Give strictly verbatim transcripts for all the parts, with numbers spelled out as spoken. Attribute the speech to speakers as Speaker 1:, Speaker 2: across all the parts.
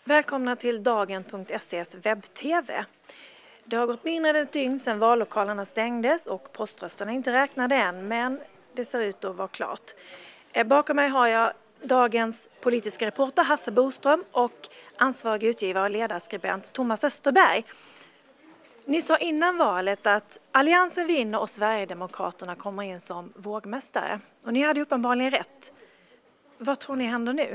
Speaker 1: Välkomna till dagen punkt ses webb-tv. Det har gått mindre än ett dygn sedan vallokalerna stängdes och poströsterna är inte räknade än, men det ser ut att vara klart. Bakom mig har jag dagens politiska reporter Hasse Boström och ansvarig utgivare och ledarskribent Thomas Österberg. Ni sa innan valet att Alliansen vinner och Sverigedemokraterna kommer in som vågmästare. Och ni hade uppenbarligen rätt. Vad tror ni händer nu?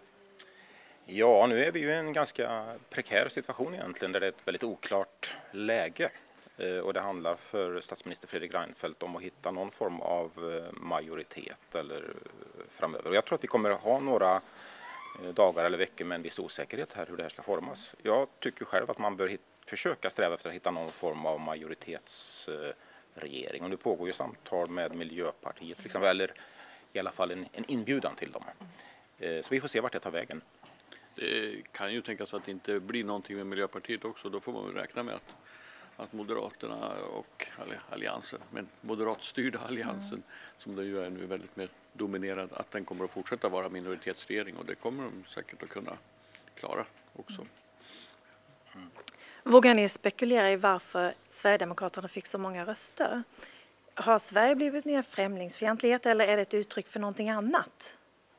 Speaker 2: Ja, nu är vi ju i en ganska prekär situation egentligen där det är ett väldigt oklart läge. Och det handlar för statsminister Fredrik Reinfeldt om att hitta någon form av majoritet eller framöver. Och jag tror att vi kommer att ha några dagar eller veckor med en viss osäkerhet här hur det här ska formas. Jag tycker själv att man bör hit, försöka sträva efter att hitta någon form av majoritetsregering. Och nu pågår ju samtal med Miljöpartiet till exempel, eller i alla fall en, en inbjudan till dem. Så vi får se vart det tar vägen.
Speaker 3: Det kan ju tänkas att det inte blir någonting med Miljöpartiet också. Då får man väl räkna med att, att Moderaterna och eller Alliansen, men moderatstyrda Alliansen mm. som det ju är nu väldigt mer dominerad, att den kommer att fortsätta vara minoritetsregering, och det kommer de säkert att kunna klara också.
Speaker 1: Mm. Vågar ni spekulera i varför Sverigedemokraterna fick så många röster? Har Sverige blivit mer främlingsfientlighet eller är det ett uttryck för någonting annat?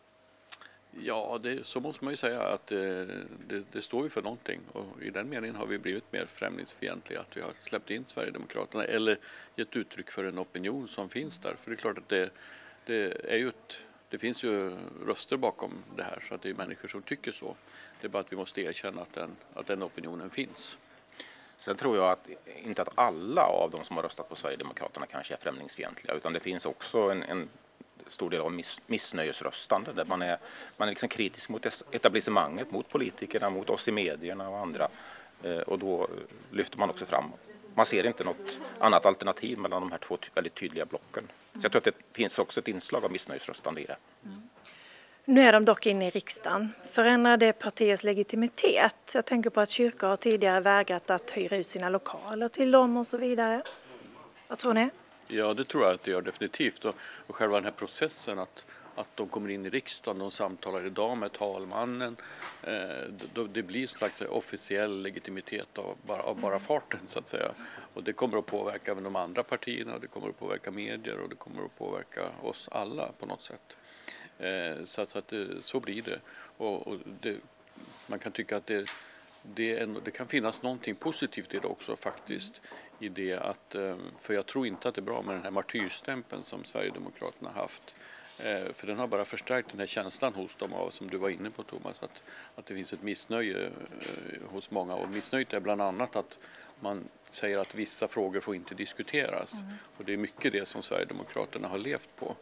Speaker 3: Ja, det, så måste man ju säga att det, det, det står ju för någonting, och i den meningen har vi blivit mer främlingsfientliga, att vi har släppt in Sverigedemokraterna eller gett uttryck för en opinion som finns där. För det är klart att det, det, är ju ett, det finns ju röster bakom det här, så att det är människor som tycker så. Det är bara att vi måste erkänna att den, att den opinionen finns.
Speaker 2: Sen tror jag att inte att alla av de som har röstat på Sverigedemokraterna kanske är främlingsfientliga, utan det finns också en, en stor del av miss, missnöjesröstande där man är, man är liksom kritisk mot etablissemanget, mot politikerna, mot oss i medierna och andra. Eh, och då lyfter man också fram. Man ser inte något annat alternativ mellan de här två väldigt tydliga blocken. Så jag tror att det finns också ett inslag av missnöjesröstande i det.
Speaker 1: Mm. Nu är de dock inne i riksdagen. Förändrar det partiets legitimitet? Jag tänker på att kyrkor har tidigare vägrat att hyra ut sina lokaler till dem och så vidare. Vad tror ni?
Speaker 3: Ja, det tror jag att det gör definitivt. Och, och själva den här processen att, att de kommer in i riksdagen, de samtalar idag med talmannen. Eh, det, det blir en slags officiell legitimitet av bara, av bara farten, så att säga. Och det kommer att påverka även de andra partierna, det kommer att påverka medier och det kommer att påverka oss alla på något sätt. Eh, så så, att det, så blir det. Och, och det, man kan tycka att det, det, ändå, det kan finnas någonting positivt i det också faktiskt. I det att, för jag tror inte att det är bra med den här martyrstämpeln som Sverigedemokraterna har haft. För den har bara förstärkt den här känslan hos dem av, som du var inne på Thomas, att, att det finns ett missnöje hos många. Och missnöjet är bland annat att man säger att vissa frågor får inte diskuteras. Mm. Och det är mycket det som Sverigedemokraterna har levt på.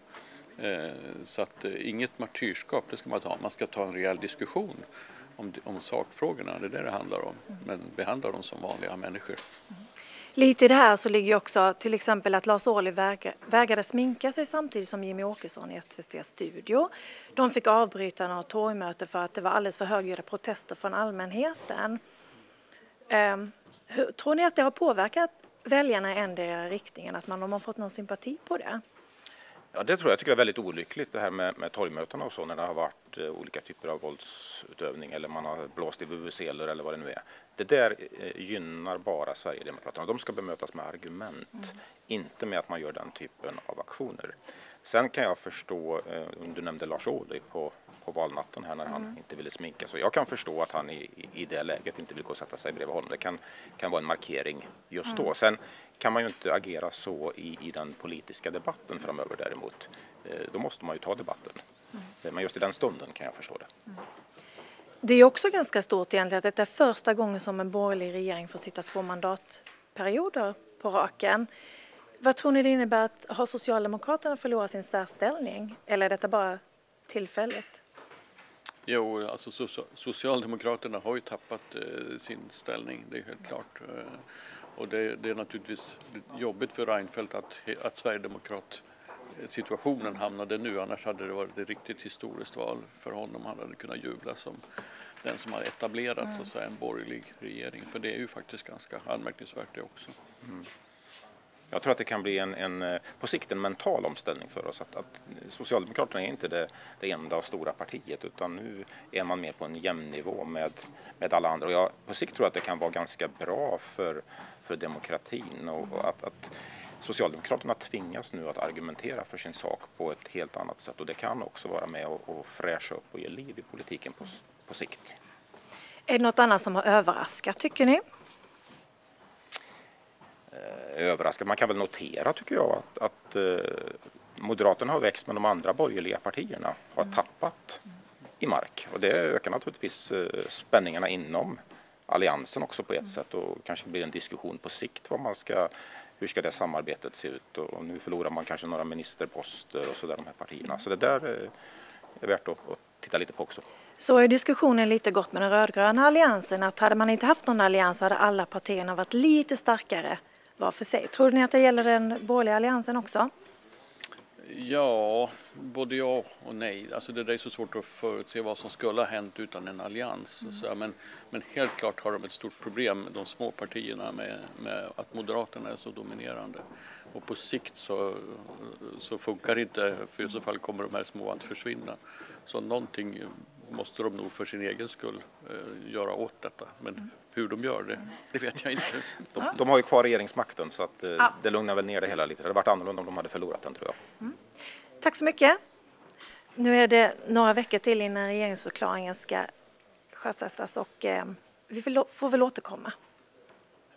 Speaker 3: Så att inget martyrskap, det ska man ta. Man ska ta en rejäl diskussion om, om sakfrågorna, det är det det handlar om. Mm. Men behandla dem som vanliga människor.
Speaker 1: Mm. Lite i det här så ligger ju också till exempel att Lars Ohly väg, vägrade sminka sig samtidigt som Jimmy Åkesson i S V T:s studio. De fick avbryta några torgmöte för att det var alldeles för högljudda protester från allmänheten. Um, hur, tror ni att det har påverkat väljarna i ändra riktningen, att man har fått någon sympati på det?
Speaker 2: Ja, det tror jag. Jag tycker det är väldigt olyckligt det här med, med torgmötena och så, när det har varit eh, olika typer av våldsutövning eller man har blåst i vuvuzeler eller vad det nu är. Det där eh, gynnar bara Sverigedemokraterna. De ska bemötas med argument, mm. inte med att man gör den typen av aktioner. Sen kan jag förstå, eh, du nämnde Lars Ohly på, på valnatten här när mm. han inte ville sminka. Så jag kan förstå att han i, i, i det läget inte vill gå och sätta sig bredvid honom. Det kan, kan vara en markering just då. Mm. Sen kan man ju inte agera så i, i den politiska debatten framöver däremot. Eh, då måste man ju ta debatten. Mm. Men just i den stunden kan jag förstå det.
Speaker 1: Mm. Det är också ganska stort egentligen att det är första gången som en borgerlig regering får sitta två mandatperioder på raken. Vad tror ni det innebär att ha Socialdemokraterna förlorat sin särställning? Eller är detta bara tillfälligt?
Speaker 3: Jo, alltså Socialdemokraterna har ju tappat eh, sin ställning, det är helt klart. Eh, och det, det är naturligtvis jobbigt för Reinfeldt att, att Sverigedemokrat-situationen hamnade nu. Annars hade det varit ett riktigt historiskt val för honom. Han hade kunnat jubla som den som har etablerat mm. så att säga, en borgerlig regering. För det är ju faktiskt ganska anmärkningsvärt det också. Mm.
Speaker 2: Jag tror att det kan bli en, en, på sikt en mental omställning för oss. Att, att Socialdemokraterna är inte det, det enda och stora partiet, utan nu är man mer på en jämn nivå med, med alla andra. Och jag på sikt tror att det kan vara ganska bra för, för demokratin och, och att, att Socialdemokraterna tvingas nu att argumentera för sin sak på ett helt annat sätt. Och det kan också vara med och, och fräscha upp och ge liv i politiken på, på sikt.
Speaker 1: Är det något annat som har överraskat, tycker ni?
Speaker 2: Överraskad. Man kan väl notera, tycker jag, att, att eh, Moderaterna har växt, men de andra borgerliga partierna har tappat i mark. Och det ökar naturligtvis eh, spänningarna inom alliansen också på ett sätt, och kanske blir en diskussion på sikt vad man ska, hur ska det samarbetet se ut, och nu förlorar man kanske några ministerposter och så där, de här partierna. Så det där eh, är värt att, att titta lite på också.
Speaker 1: Så är diskussionen lite gått med den rödgröna alliansen, att hade man inte haft någon allians så hade alla partierna varit lite starkare var för sig. Tror ni att det gäller den borgerliga alliansen också?
Speaker 3: Ja, både ja och nej. Alltså det är så svårt att förutse vad som skulle ha hänt utan en allians. Mm. Så, men, men helt klart har de ett stort problem, de små partierna, med, med att Moderaterna är så dominerande. Och på sikt så, så funkar det inte, för i så fall kommer de här små att försvinna. Så någonting måste de nog för sin egen skull eh, göra åt detta. Men mm. hur de gör det, det vet jag inte.
Speaker 2: De, de har ju kvar regeringsmakten, så att, eh, ja. det lugnar väl ner det hela lite. Det hade varit annorlunda om de hade förlorat den, tror jag.
Speaker 1: Mm. Tack så mycket. Nu är det några veckor till innan regeringsförklaringen ska sjösättas, och eh, vi får väl återkomma.